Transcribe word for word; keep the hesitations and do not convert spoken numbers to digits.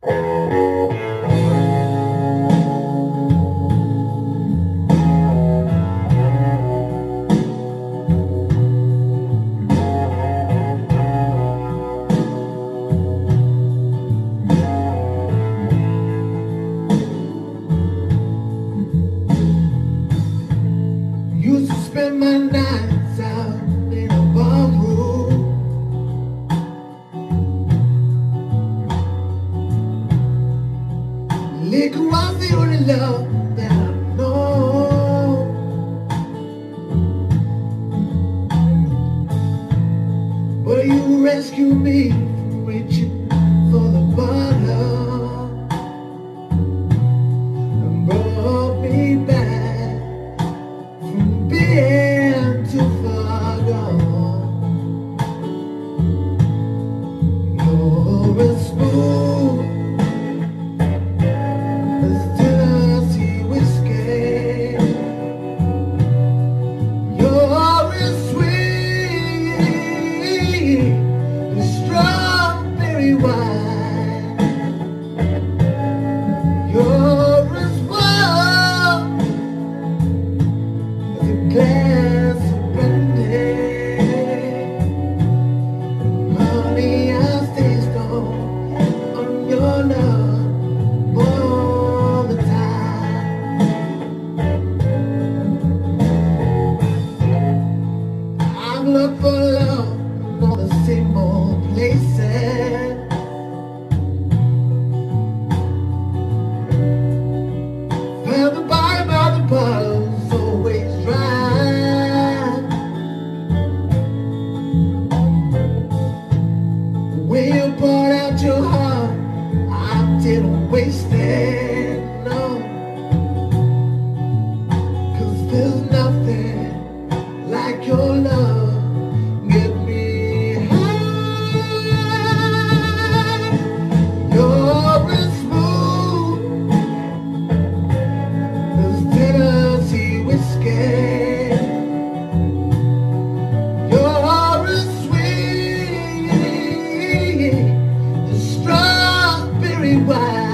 Used to spend my nights out in a bar room, liquor was the only love that I know. But you rescued me from reaching for the bottom and brought me back being too far gone. You're as smooth as Tennessee whiskey. You're as sweet as strawberry wine. You're as warm as a glass of brandy. Honey, I stay strong on your love all the time. I've looked for love in all the same old places. Found the bottom of the bottle's always dry. When you poured out your heart, I didn't waste it, no. 'Cause there's nothing like your love. Get me high. You're as smooth as Tennessee whiskey. You're as sweet as strawberry wine.